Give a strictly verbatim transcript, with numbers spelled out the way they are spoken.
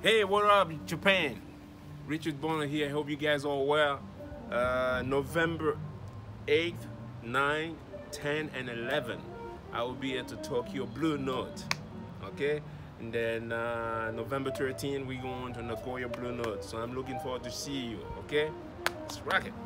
Hey, what up, Japan? Richard Bona here. I hope you guys all well. Uh, November eighth, ninth, tenth, and eleventh, I will be at the Tokyo Blue Note. Okay? And then uh, November thirteenth, we going to Nagoya Blue Note. So I'm looking forward to see you. Okay? Let's rock it.